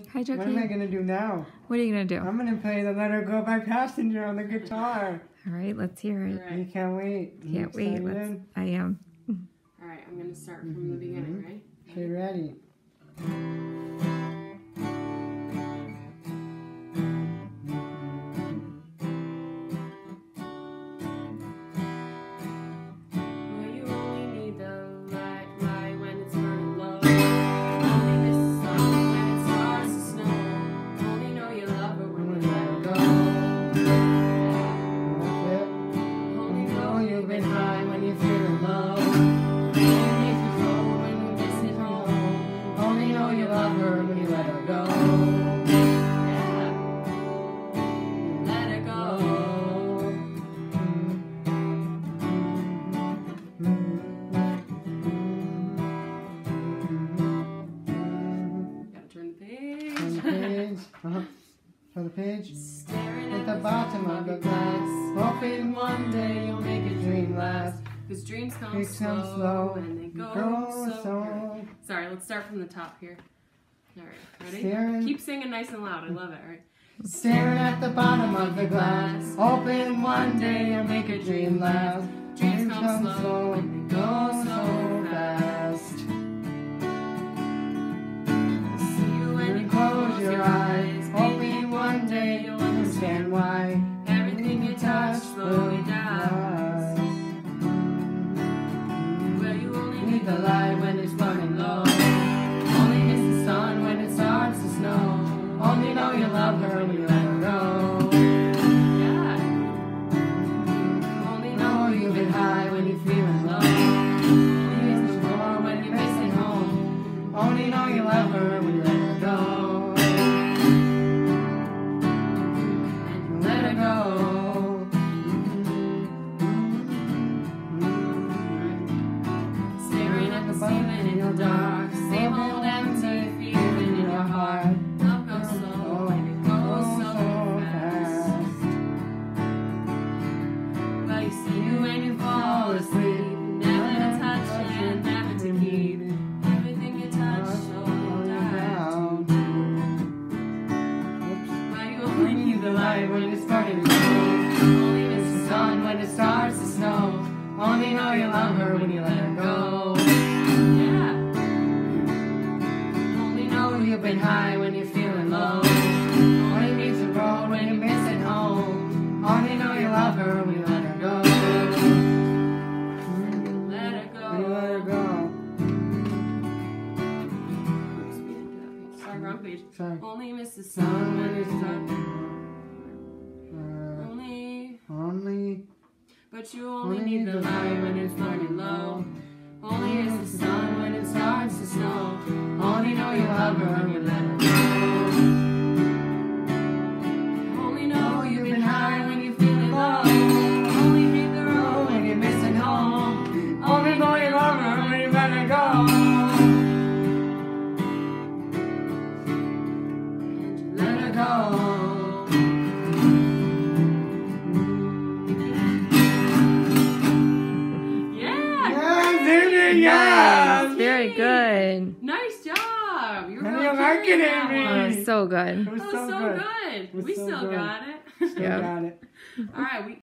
Hi, Joaquin. What am I going to do now? What are you going to do? I'm going to play the Let Her Go by Passenger on the guitar. All right, let's hear it. You can't wait. Can't wait. I am. All right, I'm going to start from the beginning, right? Okay, ready. For the page, staring at the bottom of the glass, hoping one day you'll make a dream last. Because dreams come slow and they go so. Sorry, let's start from the top here. All right, ready? Keep singing nice and loud. I love it. All right. Staring at the bottom of the glass, hoping one day you'll make a dream last. Dreams come slow and they go so fast. See you when you close your eyes. One day you'll understand why everything you touch slowly dies. Well, you only need the light when it's burning low. Only miss the sun when it starts to snow. Only know you love her when you let her go. Yeah. Only know you've been high when you're feeling low. Only miss the shore when you're missing home. Only know you love her when you let her go. Dark, same old empty feeling in your heart. Love goes slow and it goes so fast. Well, you see you when you fall asleep, never to touch and never to keep. Everything you touch slowly dies. Well, you only need the light when it's starting to glow. Only miss the sun when it starts to snow. Only know you love her when you let her go. You've been high when you're feeling low. Only meets the road when you're missing home. Only know you love her when you let her go. Let her go. When you let her go. Sorry, wrong page. Sorry. Only miss the sun when it's dark. Only. But you only need the light when it's burning low. Only miss the sun when it starts to snow. Only know you love her when you let her go. Only know you've been high when you're feeling low. Only hate the road when you're missing home. Only know you love her when you let her go. And you let her go. Yes! Very good. Nice job. You're really really liking it, Oh, so good. It was so good. good. We so still good. got it. Still got it. All right.